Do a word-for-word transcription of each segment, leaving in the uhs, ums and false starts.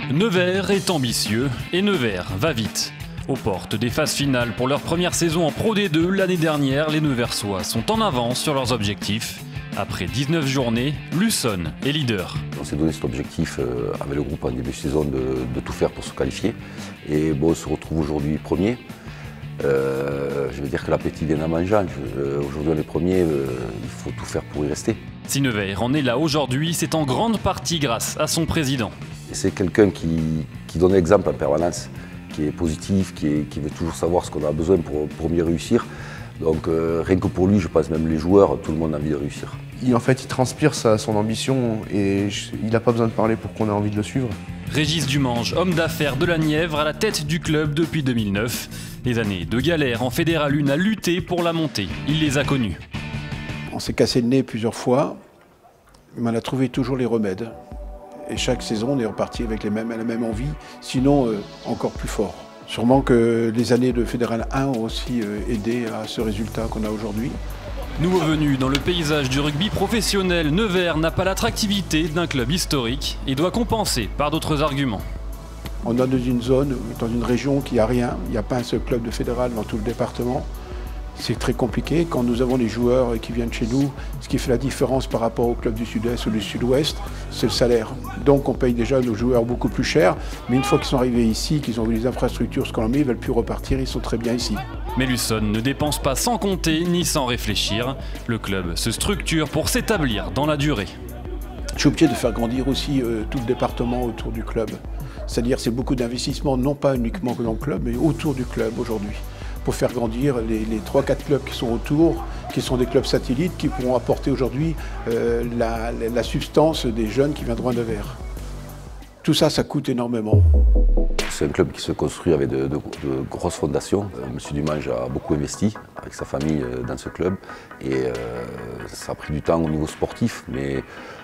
Nevers est ambitieux et Nevers va vite. Aux portes des phases finales pour leur première saison en Pro D deux l'année dernière, les Neversois sont en avance sur leurs objectifs. Après dix-neuf journées, Luçon est leader. On s'est donné cet objectif euh, avec le groupe en début de saison de, de tout faire pour se qualifier. Et bon, on se retrouve aujourd'hui premier. Euh, je veux dire que l'appétit vient en mangeant. Euh, aujourd'hui on est premier, euh, il faut tout faire pour y rester. Si Nevers en est là aujourd'hui, c'est en grande partie grâce à son président. C'est quelqu'un qui, qui donne l'exemple en permanence, qui est positif, qui, est, qui veut toujours savoir ce qu'on a besoin pour, pour mieux réussir. Donc euh, rien que pour lui, je pense même les joueurs, tout le monde a envie de réussir. Il, en fait, il transpire sa, son ambition et je, il n'a pas besoin de parler pour qu'on ait envie de le suivre. Régis Dumange, homme d'affaires de la Nièvre, à la tête du club depuis deux mille neuf. Les années de galère en Fédéral un à lutter pour la montée, il les a connues. On s'est cassé le nez plusieurs fois, mais on a trouvé toujours les remèdes. Et chaque saison, on est reparti avec les mêmes, la même envie, sinon euh, encore plus fort. Sûrement que les années de Fédéral un ont aussi euh, aidé à ce résultat qu'on a aujourd'hui. Nouveau venu dans le paysage du rugby professionnel, Nevers n'a pas l'attractivité d'un club historique et doit compenser par d'autres arguments. On est dans une zone, dans une région qui n'a rien, il n'y a pas un seul club de Fédéral dans tout le département. C'est très compliqué. Quand nous avons des joueurs qui viennent chez nous, ce qui fait la différence par rapport au club du Sud-Est ou du Sud-Ouest, c'est le salaire. Donc on paye déjà nos joueurs beaucoup plus cher, mais une fois qu'ils sont arrivés ici, qu'ils ont vu les infrastructures, ce qu'on en met, ils ne veulent plus repartir, ils sont très bien ici. Mais Luçon ne dépense pas sans compter ni sans réfléchir. Le club se structure pour s'établir dans la durée. Je suis obligé de faire grandir aussi euh, tout le département autour du club. C'est-à-dire c'est beaucoup d'investissements, non pas uniquement dans le club, mais autour du club aujourd'hui, pour faire grandir les, les trois quatre clubs qui sont autour, qui sont des clubs satellites, qui pourront apporter aujourd'hui euh, la, la, la substance des jeunes qui viendront à Nevers. Tout ça, ça coûte énormément. C'est un club qui se construit avec de, de, de grosses fondations. Euh, Monsieur Dumange a beaucoup investi avec sa famille euh, dans ce club et euh, ça a pris du temps au niveau sportif, mais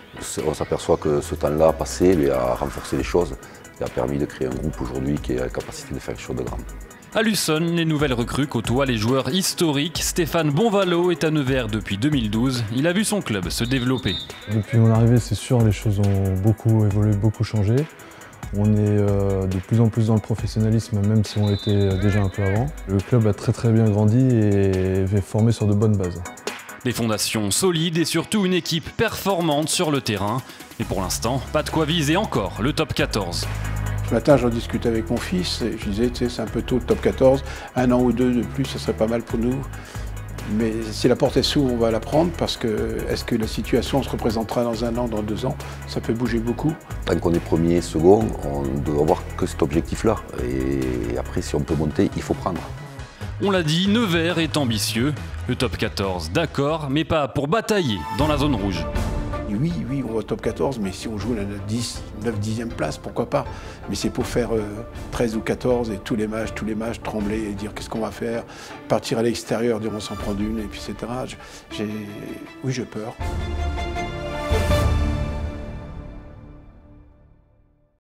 on s'aperçoit que ce temps-là passé lui a renforcé les choses et a permis de créer un groupe aujourd'hui qui a la capacité de faire quelque chose de grand. À Luçon, les nouvelles recrues côtoient les joueurs historiques. Stéphane Bonvalot est à Nevers depuis deux mille douze. Il a vu son club se développer. Depuis mon arrivée, c'est sûr, les choses ont beaucoup évolué, beaucoup changé. On est euh, de plus en plus dans le professionnalisme, même si on l'était déjà un peu avant. Le club a très très bien grandi et est formé sur de bonnes bases. Des fondations solides et surtout une équipe performante sur le terrain. Et pour l'instant, pas de quoi viser encore le top quatorze. Ce matin, j'en discutais avec mon fils et je disais, tu sais, c'est un peu tôt le top quatorze, un an ou deux de plus, ce serait pas mal pour nous. Mais si la porte est s'ouvre, on va la prendre parce que est-ce que la situation se représentera dans un an, dans deux ans? Ça peut bouger beaucoup. Tant qu'on est premier, second, on ne doit avoir que cet objectif-là. Et après, si on peut monter, il faut prendre. On l'a dit, Nevers est ambitieux. Le top quatorze, d'accord, mais pas pour batailler dans la zone rouge. Et oui, oui, on va au top quatorze, mais si on joue la dix, neuf, dixième place, pourquoi pas? Mais c'est pour faire euh, treize ou quatorze et tous les matchs, tous les matchs, trembler et dire qu'est-ce qu'on va faire, partir à l'extérieur, dire on s'en prend une, et puis et cetera. J'ai... Oui, j'ai peur.